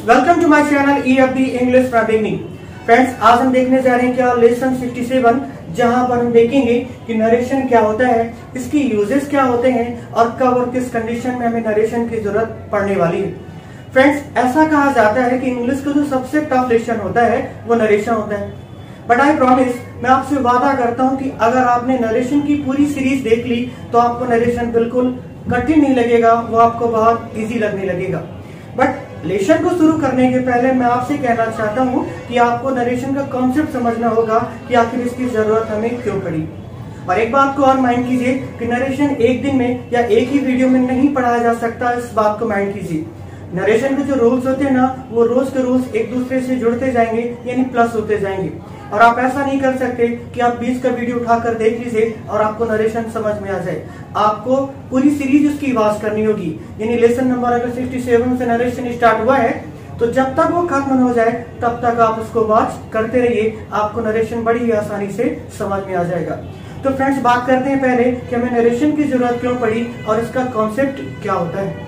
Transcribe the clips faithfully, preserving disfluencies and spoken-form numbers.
Welcome to my channel E F D English from beginning. Friends, आज हम देखने जा रहे हैं क्या लेसन सड़सठ, जहां पर हम देखेंगे कि नरेशन क्या होता है, इसकी यूजेस क्या होते हैं और कब और किस कंडीशन में हमें नरेशन की जरूरत पड़ने वाली है। फ्रेंड्स, ऐसा कहा जाता है कि इंग्लिश का जो सबसे टफ लेसन होता है वो नरेशन होता है। बट आई प्रॉमिस, मैं आपसे वादा करता हूं कि अगर आपने नरेशन की पूरी सीरीज देख ली तो आपको नरेशन बिल्कुल कठिन नहीं लगेगा, वो आपको बहुत इजी लगने लगेगा। बट लेसन को शुरू करने के पहले मैं आपसे कहना चाहता हूं कि आपको नरेशन का कॉन्सेप्ट समझना होगा कि आखिर इसकी जरूरत हमें क्यों पड़ी। और एक बात को और माइंड कीजिए कि नरेशन एक दिन में या एक ही वीडियो में नहीं पढ़ाया जा सकता, इस बात को माइंड कीजिए। नरेशन के जो रूल्स होते हैं ना, वो रोज के रूल्स एक दूसरे से जुड़ते जाएंगे, यानी प्लस होते जाएंगे। और आप ऐसा नहीं कर सकते कि आप बीच का वीडियो उठाकर देख लीजिए और आपको नरेशन समझ में आ जाए। आपको पूरी सीरीज उसकी आवाज करनी होगी, यानी लेसन नंबर अगर सड़सठ से नरेशन स्टार्ट हुआ है तो जब तक वो खत्म हो जाए तब तक आप उसको वॉच करते रहिए, आपको नरेशन बड़ी ही आसानी से समझ में आ जाएगा। तो फ्रेंड्स, बात करते हैं पहले कि हमें नरेशन की जरूरत क्यों पड़ी और इसका कॉन्सेप्ट क्या होता है।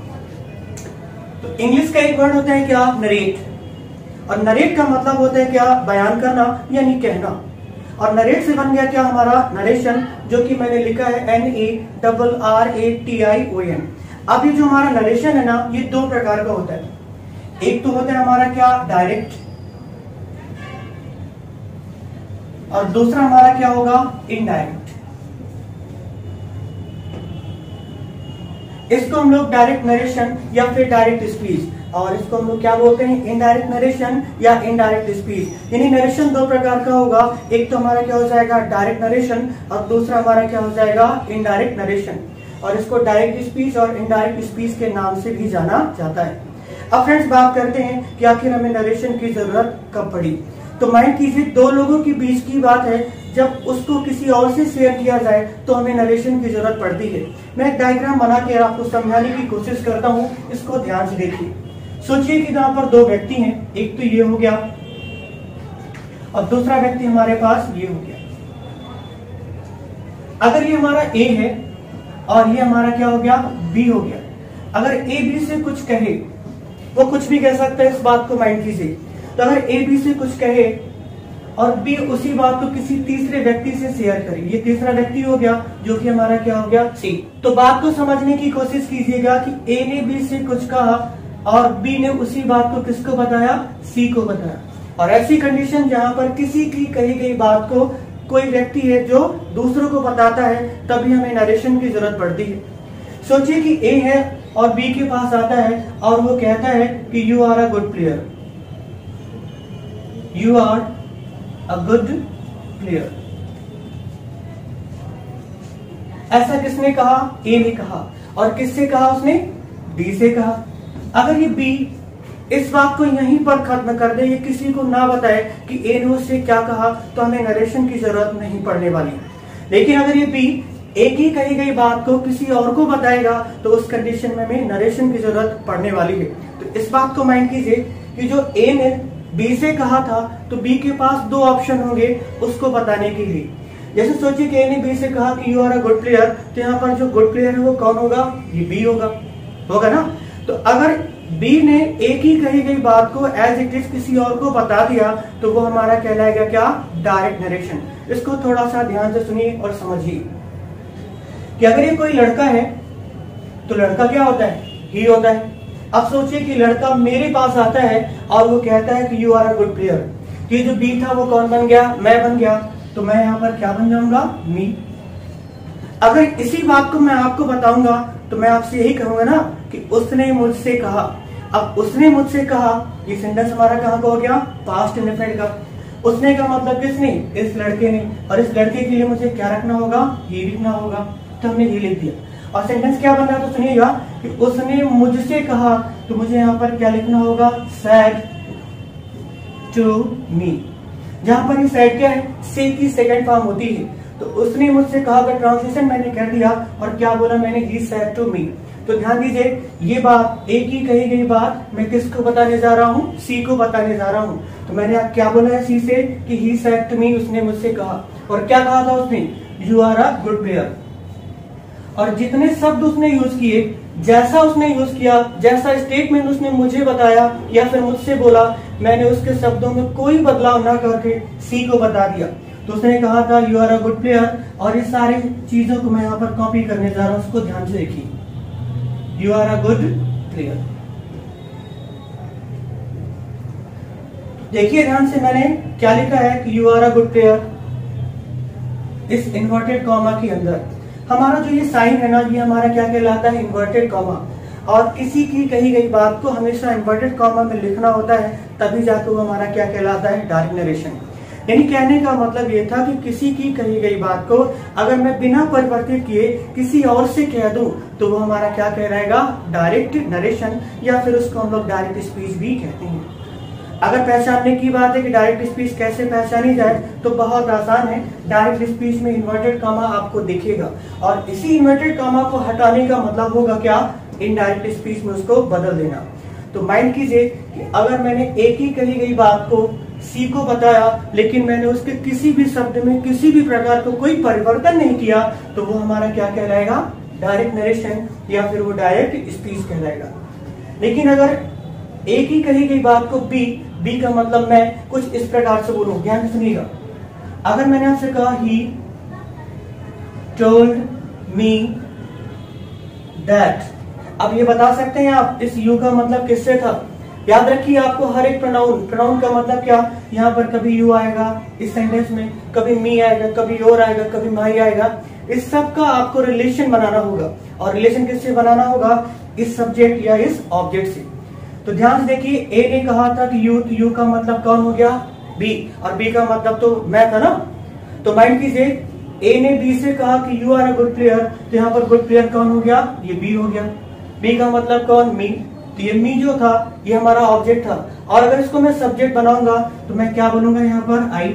तो इंग्लिश का एक वर्ड होता है क्या, नरेट। और नरेट का मतलब होता है क्या, बयान करना यानी कहना। और नरेट से बन गया क्या हमारा नरेशन, जो कि मैंने लिखा है N A double R A T I O N. अब ये जो हमारा नरेशन है ना, ये दो प्रकार का होता है। एक तो होता है हमारा क्या, डायरेक्ट, और दूसरा हमारा क्या होगा, इनडायरेक्ट। इसको हम लोग डायरेक्ट नरेशन या फिर डायरेक्ट स्पीच, और इसको हम लोग क्या बोलते हैं, इनडायरेक्ट नरेशन या इनडायरेक्ट स्पीच। यानी नरेशन दो प्रकार का होगा, एक तो हमारा क्या हो जाएगा डायरेक्ट नरेशन और दूसरा हमारा क्या हो जाएगा इनडायरेक्ट नरेशन। और इसको डायरेक्ट स्पीच और इनडायरेक्ट स्पीच के नाम से भी जाना जाता है। अब फ्रेंड्स, बात करते हैं कि आखिर हमें नरेशन की जरूरत कब पड़ी। तो माइंड कीजिए, दो लोगों के बीच की बात है, जब उसको किसी और से शेयर किया जाए तो हमें नरेशन की जरूरत पड़ती है। मैं एक डायग्राम बना के आपको समझाने की कोशिश करता हूँ, इसको ध्यान से देखिए। सोचिए कि यहाँ पर दो व्यक्ति हैं, एक तो ये हो गया और दूसरा व्यक्ति हमारे पास ये हो गया। अगर ये हमारा ए है और ये हमारा क्या हो गया, बी हो गया। अगर ए बी से कुछ कहे, वो कुछ भी कह सकता है, इस बात को माइंड कीजिए। तो अगर ए बी से कुछ कहे और बी उसी बात को किसी तीसरे व्यक्ति से शेयर करे, ये तीसरा व्यक्ति हो गया जो कि हमारा क्या हो गया, सी। तो बात को समझने की कोशिश कीजिएगा कि ए ने बी से कुछ कहा और बी ने उसी बात को किसको बताया, सी को बताया। और ऐसी कंडीशन जहां पर किसी की कही गई बात को कोई व्यक्ति है जो दूसरों को बताता है, तभी हमें नरेशन की जरूरत पड़ती है। सोचिए कि ए है और बी के पास आता है और वो कहता है कि you are a good player, you are a good player. ऐसा किसने कहा, ए ने कहा। और किससे कहा उसने, बी से कहा। अगर ये बी इस बात को यहीं पर खत्म कर दे, ये किसी को ना बताए कि ए ने उससे क्या कहा, तो हमें नरेशन की जरूरत नहीं पड़ने वाली। लेकिन अगर ये बी एक ही कही गई बात को किसी और को बताएगा तो उस कंडीशन में हमें नरेशन की जरूरत पड़ने वाली है। तो इस बात को माइंड कीजिए कि जो ए ने बी से कहा था तो बी के पास दो ऑप्शन होंगे उसको बताने के लिए। जैसे सोचिए कि ए ने बी से कहा कि you are a good player, तो यहाँ पर जो गुड प्लेयर है वो कौन होगा, ये बी होगा, होगा ना। तो अगर बी ने एक ही कही गई बात को एज इट इज किसी और को बता दिया तो वो हमारा कहलाएगा क्या, डायरेक्ट नरेशन। इसको थोड़ा सा ध्यान से सुनिए और समझिए कि अगर ये कोई लड़का है तो लड़का क्या होता है, ही होता है। अब सोचिए कि लड़का मेरे पास आता है और वो कहता है कि you are a good player. ये जो बी था वो कौन बन गया, मैं बन गया। तो मैं यहाँ पर क्या बन जाऊंगा, मी। अगर इसी बात को मैं आपको बताऊंगा तो मैं आपसे यही कहूंगा ना कि उसने मुझसे कहा। अब उसने मुझसे कहा, ये सेंटेंस हमारा कहाँ का हो गया, पास्ट इंडेफिनिट का। उसने का मतलब किसने, इस लड़के ने। और इस लड़के के लिए मुझे क्या रखना होगा, ये लिखना होगा। तो हमने ये लिख दिया। और सेंटेंस क्या बन रहा है, तो सुनिएगा कि उसने मुझसे कहा, तो मुझे यहाँ पर क्या लिखना होगा, सैड टू मी। जहां पर ये सैड क्या है, से की सेकंड फॉर्म होती है। तो उसने मुझसे कहा का ट्रांसलेशन मैंने कर दिया और क्या बोला मैंने, ही सैड टू मी। तो ध्यान दीजिए, ये बात एक ही कही गई बात मैं किसको बताने जा रहा हूँ, सी को बताने जा रहा हूँ। तो मैंने आप क्या बोला है सी से कि ही सेड टू मी, उसने मुझसे कहा। और क्या कहा था उसने, you are a good player. और जितने शब्द उसने यूज किए, जैसा उसने यूज किया, जैसा स्टेटमेंट उसने मुझे बताया या फिर मुझसे बोला, मैंने उसके शब्दों में कोई बदलाव ना करके सी को बता दिया। तो उसने कहा था you are a good player, और ये सारी चीजों को मैं यहाँ पर कॉपी करने जा रहा हूँ, उसको ध्यान से देखिए। You are a good player, देखिए ध्यान से मैंने क्या लिखा है कि you are a good player इस इन्वर्टेड कॉमा के अंदर। हमारा जो ये साइन है ना, ये हमारा क्या कहलाता है, इन्वर्टेड कॉमा। और किसी की कही गई बात को हमेशा इन्वर्टेड कॉमा में लिखना होता है, तभी जाकर वो हमारा क्या कहलाता है, डायरेक्ट नरेशन। यानी कहने का मतलब ये था कि किसी की कही गई बात को अगर मैं बिना परिवर्तित किए किसी और से कह दूं तो वो हमारा क्या कहलाएगा, डायरेक्ट नरेशन, या फिर उसको हम लोग डायरेक्ट स्पीच भी कहते हैं। अगर पहचानने की बात है कि डायरेक्ट स्पीच कैसे पहचानी जाए, तो बहुत आसान है। डायरेक्ट स्पीच में इन्वर्टेड कॉमा आपको दिखेगा, और इसी इन्वर्टेड कॉमा को हटाने का मतलब होगा क्या, इनडायरेक्ट स्पीच में उसको बदल देना। तो माइंड कीजिए कि अगर मैंने एक ही कही गई बात को सी को बताया, लेकिन मैंने उसके किसी भी शब्द में किसी भी प्रकार को कोई परिवर्तन नहीं किया, तो वो हमारा क्या कहलाएगा, डायरेक्ट नरेशन, या फिर वो डायरेक्ट स्पीच कहलाएगा। लेकिन अगर एक ही कही गई बात को बी, बी का मतलब मैं कुछ इस प्रकार से बोलूं, ध्यान सुनिएगा। अगर मैंने आपसे कहा ही टोल्ड मी दैट, अब ये बता सकते हैं आप इस यू का मतलब किससे था। याद रखिए आपको हर एक प्रोनाउन, प्रोनाउन का मतलब क्या, यहाँ पर कभी यू आएगा इस सेंटेंस में, कभी मी आएगा, कभी योर आएगा, कभी माई आएगा। इस सब का आपको रिलेशन बनाना होगा, और रिलेशन किससे बनाना होगा, इस सब्जेक्ट या इस ऑब्जेक्ट से। तो ध्यान से देखिए, ए ने कहा था कि यू, तो यू का मतलब कौन हो गया, बी, और बी का मतलब तो मैं था ना। तो माइंड कीजिए, ए ने बी से कहा कि you are a good player, तो यहाँ पर गुड प्लेयर कौन हो गया, ये बी हो गया। बी का मतलब कौन, मी, तो ये मी जो था ये हमारा ऑब्जेक्ट था, और अगर इसको मैं सब्जेक्ट बनाऊंगा तो मैं क्या बनूंगा यहाँ पर, आई।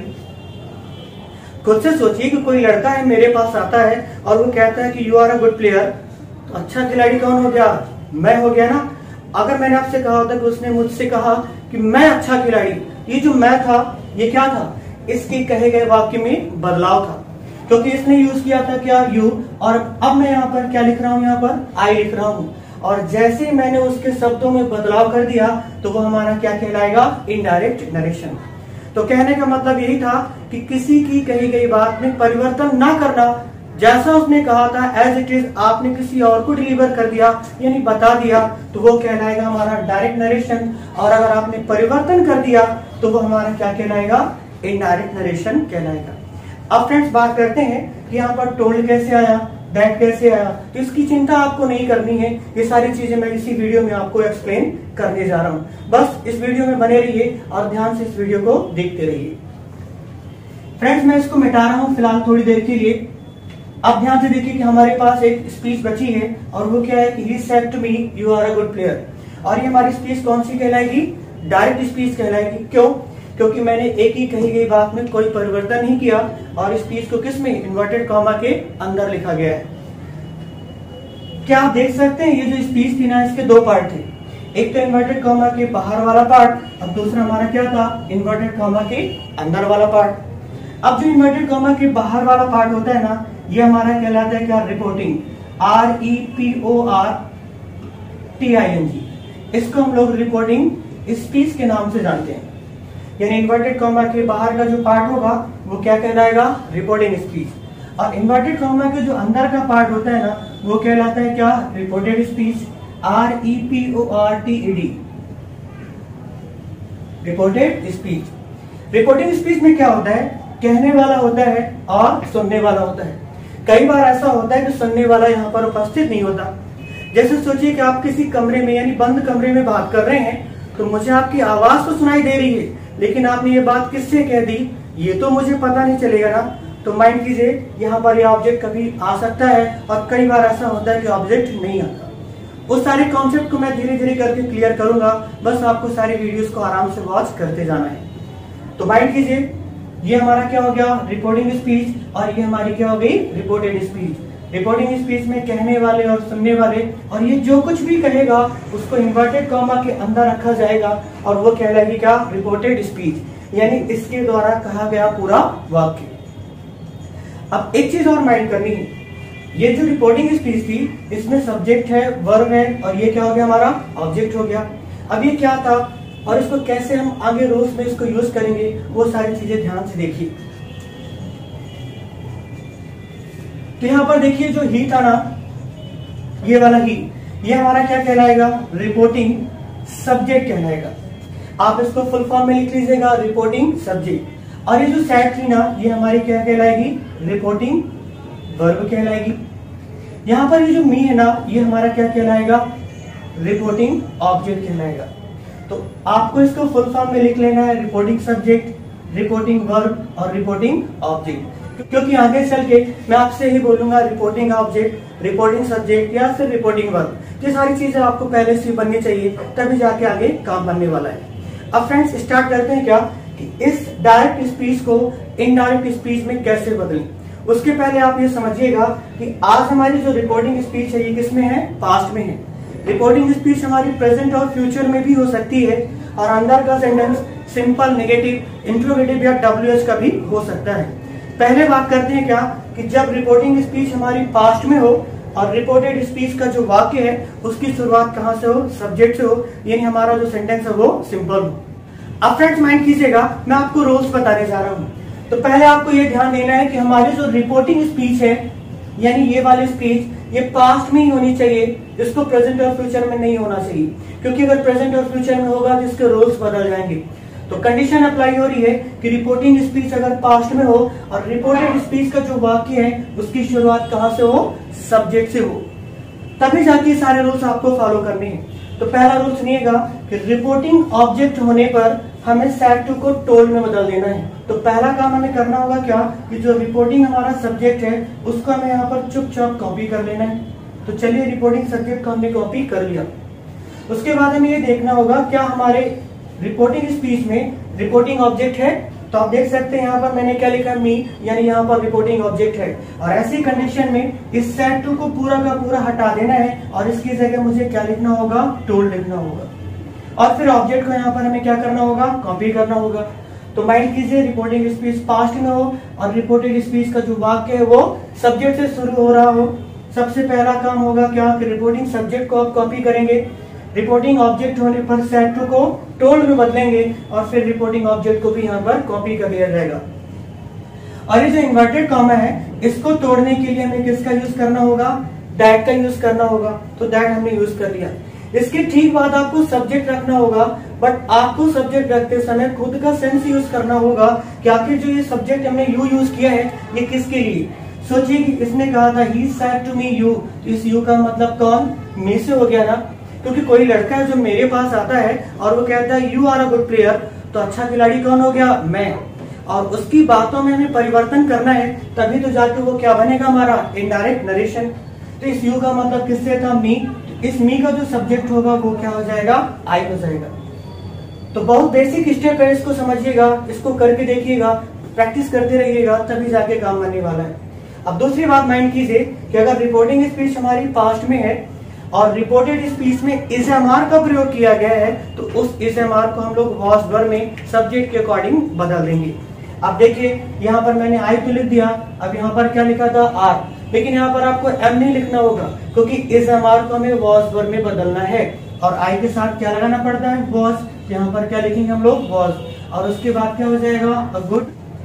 खुद से सोचिए कि कोई लड़का है मेरे पास आता है और वो कहता है कि you are a good player, तो अच्छा खिलाड़ी कौन हो गया, मैं हो गया ना। अगर मैंने आपसे कहा होता कि उसने मुझसे कहा कि मैं अच्छा खिलाड़ी, ये जो मैं था ये क्या था, इसके कहे गए वाक्य में बदलाव था, क्योंकि इसने यूज किया था क्या, यू, और अब मैं यहाँ पर क्या लिख रहा हूँ, यहाँ पर आई लिख रहा हूँ। और जैसे ही मैंने उसके शब्दों में बदलाव कर दिया तो वो हमारा क्या कहलाएगा, इनडायरेक्ट नरेशन। तो कहने का मतलब यही था कि किसी की कही गई बात में परिवर्तन ना करना, जैसा उसने कहा था एज इट इज आपने किसी और को डिलीवर कर दिया, यानी बता दिया, तो वो कहलाएगा हमारा डायरेक्ट नरेशन। और अगर आपने परिवर्तन कर दिया तो वो हमारा क्या कहलाएगा, इनडायरेक्ट नरेशन कहलाएगा। अब फ्रेंड्स बात करते हैं कि यहाँ पर टोल्ड कैसे आया, दैट कैसे आया। तो इसकी चिंता आपको नहीं करनी है, ये सारी चीजें मैं इसी वीडियो में आपको एक्सप्लेन करने जा रहा हूँ। बस इस वीडियो में बने रहिए और ध्यान से इस वीडियो को देखते रहिए। फ्रेंड्स मैं इसको मिटा रहा हूँ फिलहाल थोड़ी देर के लिए। अब ध्यान से देखिए कि हमारे पास एक स्पीच बची है, और वो क्या है कि he said to me you are a good player. और ये हमारी स्पीच कौन सी कहलाएगी, डायरेक्ट स्पीच कहलाएगी। क्यों, क्योंकि मैंने एक ही कही गई बात में कोई परिवर्तन नहीं किया, और स्पीच को किस में, इन्वर्टेड कॉमा के अंदर लिखा गया है। क्या आप देख सकते हैं, ये जो स्पीच थी ना, इसके दो पार्ट थे, एक तो इन्वर्टेड कॉमा के बाहर वाला पार्ट, और दूसरा हमारा क्या था, इन्वर्टेड कॉमा के अंदर वाला पार्ट। अब जो इन्वर्टेड कॉमा के बाहर वाला पार्ट होता है ना, ये हमारा कहलाता है क्या, reporting, R E P O R T I N G. इसको हम लोग रिपोर्टिंग स्पीच के नाम से जानते हैं। यानी इन्वर्टेड कॉमा के बाहर का जो पार्ट होगा वो क्या कहलाएगा, रिपोर्टिंग स्पीच। और इन्वर्टेड कॉमा के जो अंदर का पार्ट होता है ना, वो कहलाता है क्या, reported speech, R E P O R T E D, reported speech. Reporting speech में क्या होता है, कहने वाला होता है और सुनने वाला होता है। कई बार ऐसा होता है कि सुनने वाला यहाँ पर उपस्थित नहीं होता। जैसे सोचिए कि आप किसी कमरे में यानी बंद कमरे में बात कर रहे हैं, तो मुझे आपकी आवाज तो सुनाई दे रही है, लेकिन आपने ये बात किससे कह दी ये तो मुझे पता नहीं चलेगा ना। तो माइंड कीजिए यहाँ पर ये ऑब्जेक्ट कभी आ सकता है, और कई बार ऐसा होता है कि ऑब्जेक्ट नहीं आता। उस सारे कॉन्सेप्ट को मैं धीरे धीरे करके क्लियर करूंगा, बस आपको सारी वीडियोस को आराम से वॉच करते जाना है। तो माइंड कीजिए, ये हमारा क्या हो गया, रिपोर्टिंग स्पीच, और ये हमारी क्या हो गई, रिपोर्टेड स्पीच। रिपोर्टिंग स्पीच में कहने वाले और सुनने वाले, और ये जो कुछ भी कहेगा उसको इन्वर्टेड कॉमा के अंदर रखा जाएगा, और वो कहलाएगी क्या, रिपोर्टेड स्पीच, यानी इसके द्वारा कहा गया पूरा वाक्य। अब एक चीज और माइंड करनी है, ये जो रिपोर्टिंग स्पीच थी इसमें सब्जेक्ट है, वर्ब है और ये क्या हो गया हमारा ऑब्जेक्ट हो गया। अब ये क्या था और इसको कैसे हम आगे रोज में इसको यूज करेंगे वो सारी चीजें ध्यान से देखिए। तो यहां पर देखिए जो ही था ना, ये वाला ही, ये हमारा क्या कहलाएगा, रिपोर्टिंग सब्जेक्ट कहलाएगा। आप इसको फुल फॉर्म में लिख लीजिएगा, रिपोर्टिंग सब्जेक्ट। और ये जो सेट थी ना, ये हमारी क्या कहलाएगी, रिपोर्टिंग वर्ब कहलाएगी। यहां पर ये जो मी है ना, ये हमारा क्या कहलाएगा, रिपोर्टिंग ऑब्जेक्ट कहलाएगा। तो आपको इसको फुल फॉर्म में लिख लेना है, रिपोर्टिंग सब्जेक्ट, रिपोर्टिंग वर्ब और रिपोर्टिंग ऑब्जेक्ट। क्योंकि आगे चल के मैं आपसे ही बोलूंगा रिपोर्टिंग ऑब्जेक्ट, रिपोर्टिंग सब्जेक्ट या फिर रिपोर्टिंग वर्ब। ये सारी चीजें आपको पहले से बननी चाहिए, तभी जाके आगे काम बनने वाला है। अब फ्रेंड्स स्टार्ट करते हैं क्या कि इस डायरेक्ट स्पीच को इनडायरेक्ट स्पीच में कैसे बदलें। उसके पहले आप ये समझिएगा कि आज हमारी जो रिपोर्टिंग स्पीच है ये किसमें है, पास्ट में है। रिपोर्टिंग स्पीच हमारी प्रेजेंट और फ्यूचर में भी हो सकती है और अंदर का सेंटेंस सिंपल, नेगेटिव, इंट्रोगेटिव या डब्ल्यूएच का भी हो सकता है। पहले बात करते हैं क्या कि जब रिपोर्टिंग स्पीच हमारी पास्ट में हो और रिपोर्टेड स्पीच का जो वाक्य है उसकी शुरुआत कहां से हो, सब्जेक्ट से हो, यानी हमारा जो सेंटेंस है वो सिंपल हो। अब फ्रेंड्स माइंड कीजिएगा, मैं आपको रोल्स बताने जा रहा हूं। तो पहले आपको ये ध्यान देना है कि हमारी जो रिपोर्टिंग स्पीच है यानी ये वाली स्पीच ये पास्ट में ही होनी चाहिए, इसको प्रेजेंट और फ्यूचर में नहीं होना चाहिए। क्योंकि अगर प्रेजेंट और फ्यूचर में होगा तो इसके रोल्स बदल जाएंगे। तो कंडीशन अप्लाई हो रही है कि रिपोर्टिंग स्पीच अगर पास्ट में हो और रिपोर्टेड स्पीच का जो वाक्य है उसकी शुरुआत कहां से हो, सब्जेक्ट से हो, तभी जाके सारे रूल्स आपको फॉलो करने हैं। तो पहला रूल सुनिएगा कि रिपोर्टिंग ऑब्जेक्ट होने पर हमें सेट टू को टोल्ड में बदल देना है। तो पहला काम हमें करना होगा क्या कि जो रिपोर्टिंग हमारा सब्जेक्ट है उसको हमें यहाँ पर चुपचाप कॉपी कर लेना है। तो चलिए रिपोर्टिंग सब्जेक्ट को हमने कॉपी कर लिया। उसके बाद हमें ये देखना होगा क्या हमारे रिपोर्टिंग स्पीच में रिपोर्टिंग ऑब्जेक्ट है। तो आप देख सकते हैं यहाँ पर मैंने क्या लिखा, मी, यानी यहाँ पर रिपोर्टिंग ऑब्जेक्ट है। और ऐसी कंडीशन में इस सेट टू को पूरा का पूरा हटा देना है और इसकी जगह मुझे क्या लिखना होगा, टोल्ड लिखना होगा। और फिर ऑब्जेक्ट को यहाँ पर हमें क्या करना होगा, कॉपी करना होगा। तो माइंड कीजिए रिपोर्टिंग स्पीच पास्ट में हो और रिपोर्टेड स्पीच का जो वाक्य है वो सब्जेक्ट से शुरू हो रहा हो। सबसे पहला काम होगा क्या कि रिपोर्टिंग सब्जेक्ट को आप कॉपी करेंगे, रिपोर्टिंग ऑब्जेक्ट होने पर सेट टू को टोल्ड में बदलेंगे और फिर रिपोर्टिंग ऑब्जेक्ट को भी यहाँ पर कॉपी कर लिया जाएगा। और ये जो इन्वर्टेड कॉमा है इसको तोड़ने के लिए हमें किसका यूज करना होगा, दैट का यूज करना होगा। तो दैट हमने यूज कर लिया। इसके ठीक बाद आपको सब्जेक्ट रखना होगा, बट आपको सब्जेक्ट रखते समय खुद का सेंस यूज करना होगा कि आखिर जो ये सब्जेक्ट हमने यू यूज किया है ये किसके लिए। सोचिए कि इसने कहा था he said to me you, इस यू का मतलब कौन, मी से हो गया ना। क्योंकि कोई लड़का है जो मेरे पास आता है और वो कहता है you are a good player, तो अच्छा खिलाड़ी कौन हो गया, मैं। और उसकी बातों में हमें परिवर्तन करना है तभी तो जाके वो क्या बनेगा, हमारा इनडायरेक्ट नरेशन। तो इस यू का मतलब किससे था, मी। इस मी का जो सब्जेक्ट होगा वो क्या हो जाएगा, आई हो जाएगा। तो बहुत बेसिक स्टेप है, इसको समझिएगा, इसको करके देखिएगा, प्रैक्टिस करते रहिएगा, तभी जाके काम बनने वाला है। अब दूसरी बात माइंड कीजिए कि अगर रिपोर्टिंग स्पीच हमारी पास्ट में है और रिपोर्टेड स्पीच में इज एम आर का प्रयोग किया गया है तो उस इज एम आर को हम लोग वॉज वर्ब में सब्जेक्ट के अकॉर्डिंग बदल देंगे। अब देखिए यहाँ पर मैंने आई तो लिख दिया, अब यहाँ पर क्या लिखा था, आर, लेकिन यहाँ पर आपको एम नहीं लिखना होगा क्योंकि इज एम आर को हमें वॉज वर्ब में बदलना है और आई के साथ क्या लगाना पड़ता है, वॉज। यहाँ पर क्या लिखेंगे हम लोग, वॉज, और उसके बाद क्या हो जाएगा, अ गुड।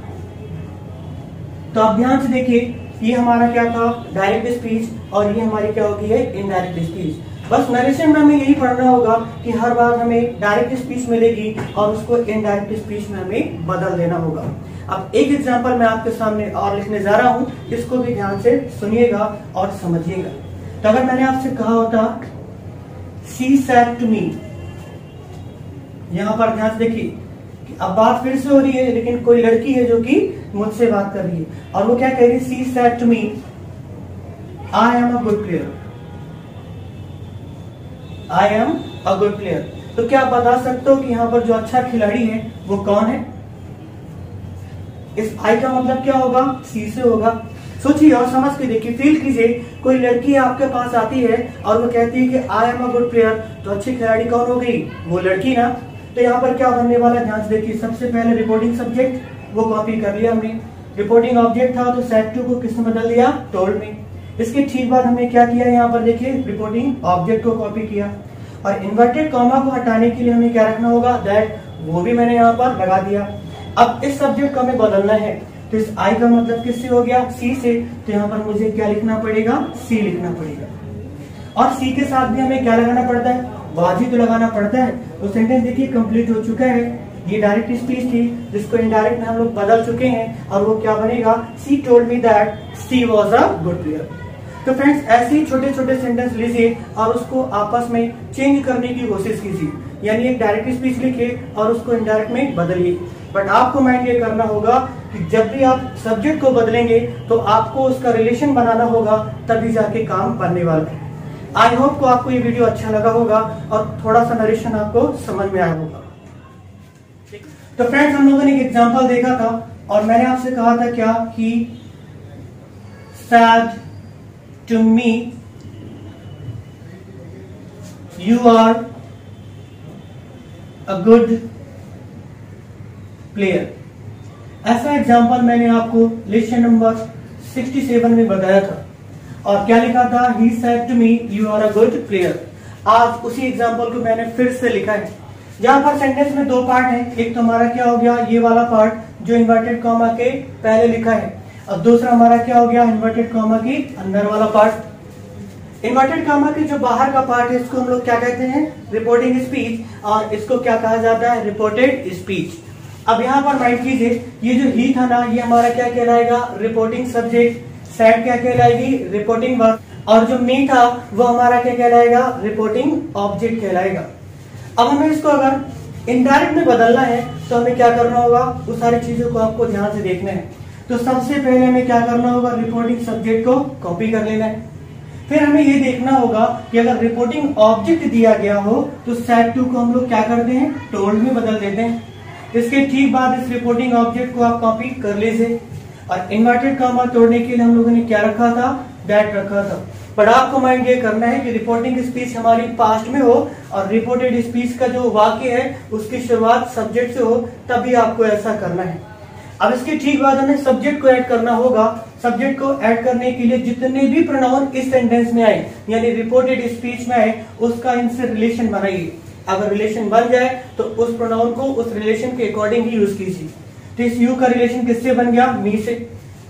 तो आप ध्यान से देखिए, ये हमारा क्या था, डायरेक्ट स्पीच, और ये हमारी क्या होगी है, इनडायरेक्ट स्पीच। बस नरेशन में हमें यही पढ़ना होगा कि हर बार हमें डायरेक्ट स्पीच मिलेगी और उसको इनडायरेक्ट स्पीच में हमें बदल देना होगा। अब एक एग्जांपल मैं आपके सामने और लिखने जा रहा हूं, इसको भी ध्यान से सुनिएगा और समझिएगा। तो अगर मैंने आपसे कहा होता शी सेड टू मी, यहां पर ध्यान से देखिए, अब बात फिर से हो रही है लेकिन कोई लड़की है जो कि मुझसे बात कर रही है और वो क्या कह रही है, she said to me I am a good player, I am a good player. तो क्या आप बता सकते हो कि यहाँ पर जो अच्छा खिलाड़ी है वो कौन है। इस आई का मतलब क्या होगा, सी से होगा। सोचिए और समझ के देखिए, फील कीजिए, कोई लड़की आपके पास आती है और वो कहती है कि I am a good player, तो अच्छी खिलाड़ी कौन हो गई, वो लड़की ना। तो यहाँ पर क्या बनने वाला, ध्यान से देखिए, सबसे पहले रिपोर्टिंग सब्जेक्ट वो कॉपी कर लिया हमने, रिपोर्टिंग ऑब्जेक्ट था तो सेड टू को किसने बदल दिया, टोल्ड में। इसके ठीक बाद हमने क्या किया, यहाँ पर देखिए रिपोर्टिंग ऑब्जेक्ट को कॉपी किया और इन्वर्टेड कॉमा को हटाने के लिए हमें क्या रखना होगा, दैट, वो भी मैंने यहाँ पर लगा दिया। अब इस सब्जेक्ट को हमें बदलना है, तो इस आई का मतलब किससे हो गया, सी से, तो यहाँ पर मुझे क्या लिखना पड़ेगा, सी लिखना पड़ेगा। और सी के साथ भी हमें क्या लगाना पड़ता है, वाज ही तो लगाना पड़ता है। तो सेंटेंस देखिए कंप्लीट हो चुका है। ये डायरेक्ट स्पीच थी जिसको इनडायरेक्ट में हम लोग बदल चुके हैं और वो क्या बनेगा, she told me that she was a good player. तो फ्रेंड्स ऐसे ही छोटे छोटे सेंटेंस लीजिए और उसको आपस में चेंज करने की कोशिश कीजिए, यानी एक डायरेक्ट स्पीच लिखिए और उसको इनडायरेक्ट में बदलिए। बट आपको माइंड ये करना होगा कि जब भी आप सब्जेक्ट को बदलेंगे तो आपको उसका रिलेशन बनाना होगा, तभी जाके काम बनने वाला है। आई होप को आपको ये वीडियो अच्छा लगा होगा और थोड़ा सा नरेशन आपको समझ में आया होगा। तो फ्रेंड्स हम लोगों ने एक एग्जांपल देखा था और मैंने आपसे कहा था क्या कि said to me you are a good player. ऐसा एग्जांपल मैंने आपको लेक्चर नंबर सड़सठ में बताया था और क्या लिखा था, he said to me you are a good player. आज उसी एग्जांपल को मैंने फिर से लिखा है, जहां पर सेंटेंस में दो पार्ट है। एक तो हमारा क्या हो गया, ये वाला पार्ट जो इन्वर्टेड कॉमा के पहले लिखा है, और दूसरा हमारा क्या हो गया, इन्वर्टेड कॉमा के अंदर वाला पार्ट। इन्वर्टेड कॉमा के जो बाहर का पार्ट है इसको हम लोग क्या कहते हैं, रिपोर्टिंग स्पीच, और इसको क्या कहा जाता है, रिपोर्टेड स्पीच। अब यहाँ पर माइंड कीजिए, ये जो ही था ना, ये हमारा क्या कहलाएगा, रिपोर्टिंग सब्जेक्ट। सैड क्या कहलाएगी, रिपोर्टिंग वर्ब, और जो मी था वो हमारा क्या कहलाएगा, रिपोर्टिंग ऑब्जेक्ट कहलाएगा। अब हमें इसको अगर इनडायरेक्ट में बदलना है तो हमें क्या करना होगा, वो सारी चीजों को आपको ध्यान से देखना है। तो सबसे पहले हमें क्या करना होगा, रिपोर्टिंग सब्जेक्ट को कॉपी कर लेना है। फिर हमें ये देखना होगा कि अगर रिपोर्टिंग ऑब्जेक्ट दिया गया हो तो सैड टू को हम लोग क्या करते हैं, टोल्ड में बदल देते हैं। इसके ठीक बाद इस रिपोर्टिंग ऑब्जेक्ट को आप कॉपी कर लीजिए और इन्वर्टेड कॉमा तोड़ने के लिए हम लोगों ने क्या रखा था, दैट रखा था। पर आपको माइंड ये करना है कि रिपोर्टिंग स्पीच हमारी पास्ट में हो और रिपोर्टेड स्पीच का जो वाक्य है उसकी शुरुआत सब्जेक्ट से हो, तभी आपको ऐसा करना है। अब इसके ठीक बाद हमें सब्जेक्ट को ऐड करना होगा। सब्जेक्ट को ऐड करने के लिए जितने भी प्रोनाउन इस सेंटेंस में आए यानी रिपोर्टेड स्पीच में आए उसका इनसे रिलेशन बनाइए। अगर रिलेशन बन जाए तो उस प्रोनाउन को उस रिलेशन के अकॉर्डिंग ही यूज कीजिए। तो इस यू का रिलेशन किससे बन गया, मी से।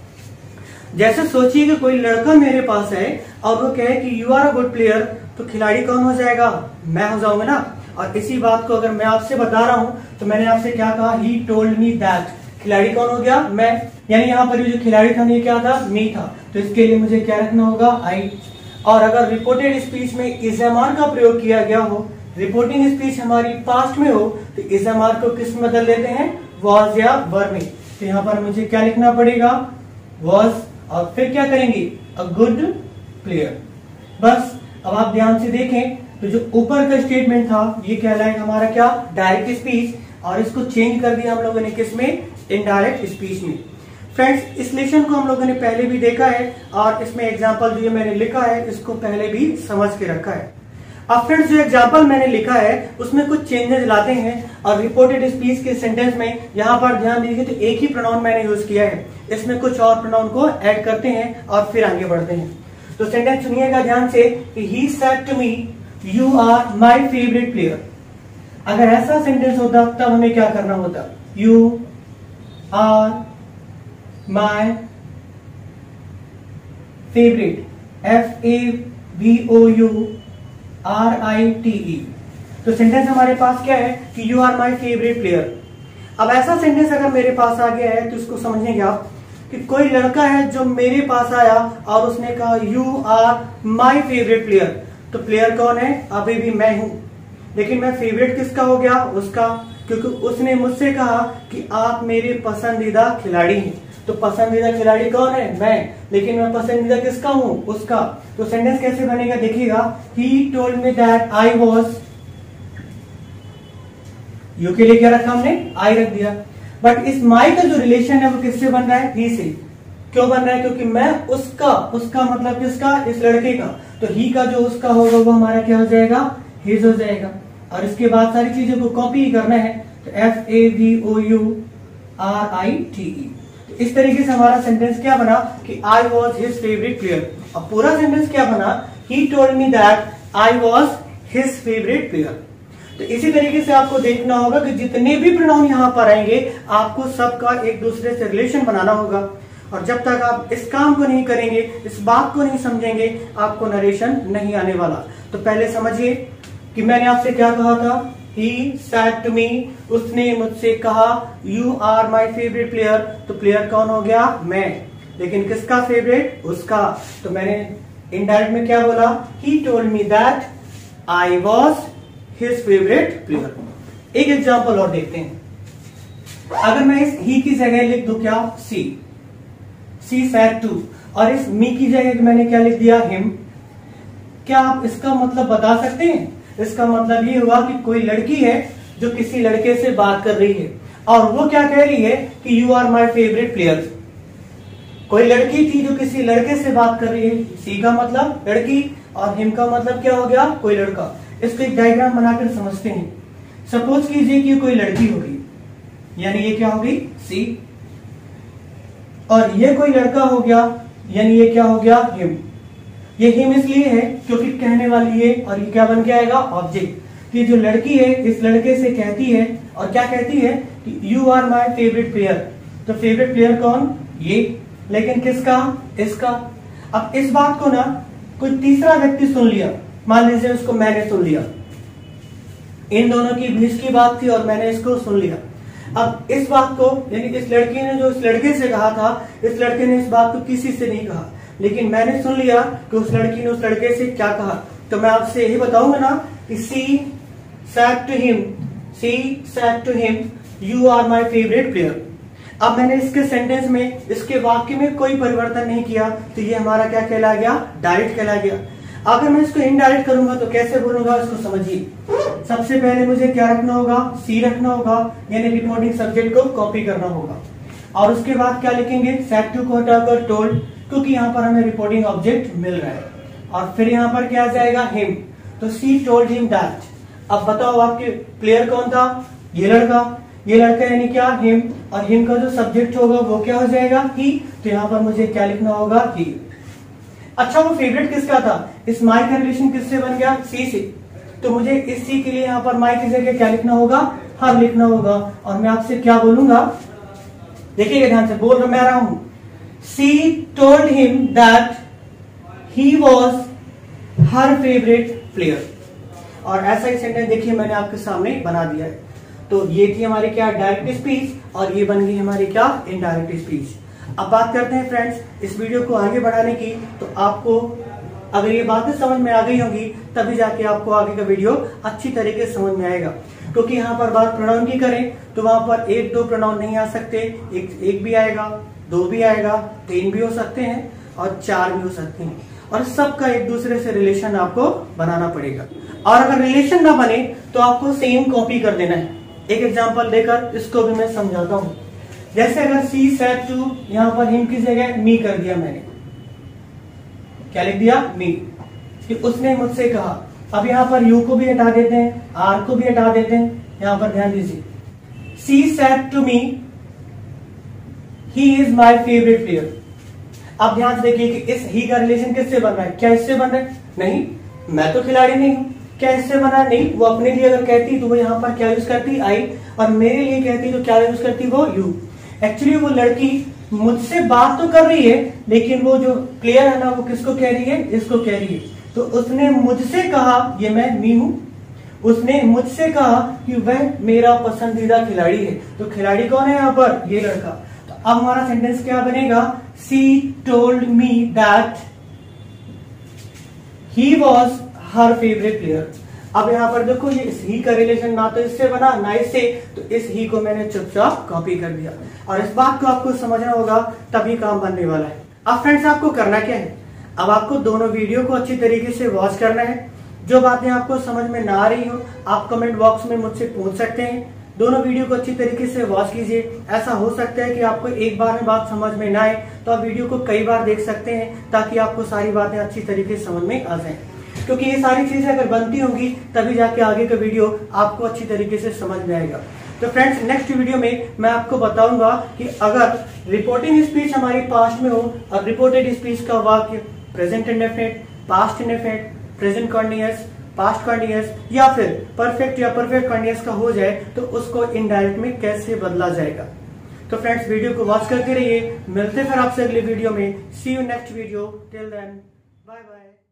जैसे सोचिए कि कोई लड़का मेरे पास है और वो कहे कि you are a good player, तो खिलाड़ी कौन हो जाएगा, मैं हो जाऊंगा ना। और इसी बात को अगर मैं आपसे बता रहा हूं तो मैंने आपसे क्या कहा, ही टोल्ड मी दैट, खिलाड़ी कौन हो गया, मैं। यानी यहाँ पर जो खिलाड़ी था ये क्या था, मी था। तो इसके लिए मुझे क्या रखना होगा, आई। और अगर रिपोर्टेड स्पीच में इज एम आर का प्रयोग किया गया हो, रिपोर्टिंग स्पीच हमारी पास्ट में हो, तो इज एम आर को किस में बदल देते हैं, वॉज या वर में। तो यहाँ पर मुझे क्या लिखना पड़ेगा, वॉज, और फिर क्या करेंगे, अ गुड प्लेयर। बस अब आप ध्यान से देखें तो जो ऊपर का स्टेटमेंट था ये कहलाएगा हमारा क्या, डायरेक्ट स्पीच, और इसको चेंज कर दिया हम लोगों ने किसमें, इनडायरेक्ट स्पीच में। फ्रेंड्स इस लेसन को हम लोगों ने पहले भी देखा है और इसमें एग्जाम्पल जो ये मैंने लिखा है इसको पहले भी समझ के रखा है। अब फ्रेंड्स जो एग्जाम्पल मैंने लिखा है उसमें कुछ चेंजेस लाते हैं और रिपोर्टेड स्पीच के सेंटेंस में यहाँ पर ध्यान दीजिए तो एक ही प्रोनाउन मैंने यूज किया है, इसमें कुछ और प्रोनाउन को ऐड करते हैं और फिर आगे बढ़ते हैं। तो सेंटेंस सुनिएगा ध्यान से, he said to me you are my favourite player. अगर ऐसा सेंटेंस होता तब हमें क्या करना होता, you are my favourite, F A V O U R I T E. तो सेंटेंस हमारे पास क्या है कि you are my favourite player. अब ऐसा सेंटेंस अगर मेरे पास आ गया है तो इसको समझेंगे आप कि कोई लड़का है जो मेरे पास आया और उसने कहा you are my favourite player. तो प्लेयर कौन है, अभी भी मैं हूं, लेकिन मैं फेवरेट किसका हो गया, उसका, क्योंकि उसने मुझसे कहा कि आप मेरे पसंदीदा खिलाड़ी हैं। तो पसंदीदा खिलाड़ी कौन है, मैं, लेकिन मैं पसंदीदा किसका हूं, उसका। तो सेंटेंस कैसे बनेगा देखिएगा, he told me that I was, you के लिए क्या रखा हमने, आई रख दिया। बट इस माई का जो रिलेशन है वो किससे बन रहा है, ही से। क्यों बन रहा है, क्योंकि मैं उसका, उसका मतलब किसका, इस लड़के का। तो ही का जो उसका होगा वो हमारा क्या हो जाएगा, हिज हो जाएगा। और इसके बाद सारी चीजों को कॉपी करना है, तो F A V O U R I T E. इस तरीके से हमारा सेंटेंस क्या बना कि I was his favourite player. अब पूरा सेंटेंस क्या बना, he told me that I was his favourite player. तो इसी तरीके से आपको देखना होगा कि जितने भी प्रोनाउन यहाँ पर आएंगे आपको सबका एक दूसरे से रिलेशन बनाना होगा, और जब तक आप इस काम को नहीं करेंगे, इस बात को नहीं समझेंगे, आपको नरेशन नहीं आने वाला। तो पहले समझिए कि मैंने आपसे क्या कहा था, He said to me, उसने मुझसे कहा You are my favorite player। तो प्लेयर कौन हो गया, मैं, लेकिन किसका फेवरेट, उसका। तो मैंने इनडायरेक्ट में क्या बोला, He told me that I was his favorite player। एक एग्जांपल और देखते हैं। अगर मैं इस ही की जगह लिख दूं क्या, सी सी said to, और इस मी की जगह मैंने क्या लिख दिया, हिम। क्या आप इसका मतलब बता सकते हैं? इसका मतलब ये हुआ कि कोई लड़की है जो किसी लड़के से बात कर रही है और वो क्या कह रही है कि you are my favourite player. कोई लड़की थी जो किसी लड़के से बात कर रही है, सी का मतलब लड़की और हिम का मतलब क्या हो गया, कोई लड़का। इसको एक डायग्राम बनाकर समझते हैं। सपोज कीजिए कि कोई लड़की होगी, यानी ये क्या होगी, सी, और ये कोई लड़का हो गया, यानी ये क्या हो गया, हिम। ये हिम इसलिए है क्योंकि कहने वाली है, और ये क्या बन के आएगा, ऑब्जेक्ट। कि जो लड़की है इस लड़के से कहती है, और क्या कहती है कि you are my favourite player. तो फेवरेट प्लेयर कौन, ये, लेकिन किसका, इसका। अब इस बात को ना कोई तीसरा व्यक्ति सुन लिया, मान लीजिए उसको मैंने सुन लिया, इन दोनों की बीच की बात थी और मैंने इसको सुन लिया। अब इस बात को, यानी इस लड़की ने जो इस लड़के से कहा था, इस लड़के ने इस बात को किसी से नहीं कहा, लेकिन मैंने सुन लिया कि उस लड़की ने उस लड़के से क्या कहा। तो मैं आपसे यही बताऊंगा ना कि सी said to him, C said to him, you are my favorite player। अब मैंने इसके सेंटेंस में, इसके वाक्य में कोई परिवर्तन नहीं किया, तो ये हमारा क्या कहला गया, डायरेक्ट कहला गया। अगर मैं इसको इनडायरेक्ट करूंगा तो कैसे बोलूंगा, इसको समझिए। सबसे पहले मुझे क्या रखना होगा, सी रखना होगा, यानी रिपोर्टिंग सब्जेक्ट को कॉपी करना होगा, और उसके बाद क्या लिखेंगे, said to को हटाकर told, क्योंकि यहाँ पर हमें रिपोर्टिंग ऑब्जेक्ट मिल रहा है, और फिर यहाँ पर क्या आ जाएगा, हिम। तो सी टोल्ड हिम दैट। अब बताओ आपके प्लेयर कौन था, ये लड़का, ये लड़का यानी क्या, हिम, और हिम का जो सब्जेक्ट होगा वो क्या हो जाएगा, ही। तो यहाँ पर मुझे क्या लिखना होगा, ही। अच्छा, वो फेवरेट किसका था, इस माई का रिलेशन किससे बन गया, सी से। तो मुझे इस सी के लिए यहाँ पर माई की जगह क्या लिखना होगा, हर लिखना होगा। और मैं आपसे क्या बोलूंगा, देखिएगा ध्यान से, बोल मैं रहा हूं, She told him that he was her favorite player। और ऐसा ही सेंटेंस देखिए मैंने आपके सामने बना दिया है। तो ये थी हमारी क्या, डायरेक्ट स्पीच, और ये बन गई हमारी क्या, इनडायरेक्ट स्पीच। अब बात करते हैं फ्रेंड्स इस वीडियो को आगे बढ़ाने की। तो आपको अगर ये बातें समझ में आ गई होंगी तभी जाके आपको आगे का वीडियो अच्छी तरीके से समझ में आएगा। क्योंकि यहाँ पर बात प्रोनाउन की करें तो वहां पर एक दो प्रोनाउन नहीं आ सकते, एक एक भी आएगा, दो भी आएगा, तीन भी हो सकते हैं, और चार भी हो सकते हैं, और सबका एक दूसरे से रिलेशन आपको बनाना पड़ेगा। और अगर रिलेशन ना बने तो आपको सेम कॉपी कर देना है। एक एग्जांपल देकर इसको भी मैं समझाता हूं। जैसे अगर सी सेड टू, यहाँ पर हिम की जगह मी कर दिया, मैंने क्या लिख दिया, मी, कि उसने मुझसे कहा। अब यहाँ पर यू को भी हटा देते हैं, आर को भी हटा देते हैं। यहाँ पर ध्यान दीजिए, she said to me he is my favourite player. अब ध्यान से देखिए कि इस ही का रिलेशन किससे बन रहा है, क्या इससे बन रहा है, नहीं, मैं तो खिलाड़ी नहीं हूं। क्या इससे बना है, नहीं। वो अपने लिए अगर कहती तो वो यहाँ पर क्या यूज करती, आई, और मेरे लिए कहती तो क्या यूज करती, वो यू। एक्चुअली वो लड़की मुझसे बात तो कर रही है, लेकिन वो जो प्लेयर है ना वो किसको कह रही है, इसको कह रही है। तो उसने मुझसे कहा, ये मैं मी हूं, उसने मुझसे कहा कि वह मेरा पसंदीदा खिलाड़ी है। तो खिलाड़ी कौन है यहाँ पर, ये लड़का। तो अब हमारा सेंटेंस क्या बनेगा, she told me that he was her favourite player. अब यहाँ पर देखो ये इस ही का रिलेशन ना तो इससे बना ना इससे, तो इस ही को मैंने चुपचाप कॉपी कर दिया। और इस बात को आपको समझना होगा तभी काम बनने वाला है। अब फ्रेंड्स आपको करना क्या है, अब आपको दोनों वीडियो को अच्छी तरीके से वॉच करना है। जो बातें आपको समझ में ना आ रही हो आप कमेंट बॉक्स में मुझसे पूछ सकते हैं। दोनों वीडियो को अच्छी तरीके से वॉच कीजिए। ऐसा हो सकता है कि आपको एक बार में बात समझ में ना आए तो आप वीडियो को कई बार देख सकते हैं, ताकि आपको सारी बातें अच्छी तरीके से समझ में आ जाए। क्योंकि ये सारी चीजें अगर बनती होंगी तभी जाके आगे का वीडियो आपको अच्छी तरीके से समझ में आएगा। तो फ्रेंड्स नेक्स्ट वीडियो में मैं आपको बताऊंगा कि अगर रिपोर्टिंग स्पीच हमारी पास्ट में हो और रिपोर्टेड स्पीच का वाक्य present indefinite, past indefinite, present continuous, past continuous या फिर परफेक्ट या परफेक्ट कॉन्टिन्यूअस का हो जाए तो उसको इनडायरेक्ट में कैसे बदला जाएगा। तो फ्रेंड्स वीडियो को वॉच करते रहिए, मिलते फिर आपसे अगले वीडियो में। See you next video, till then bye bye.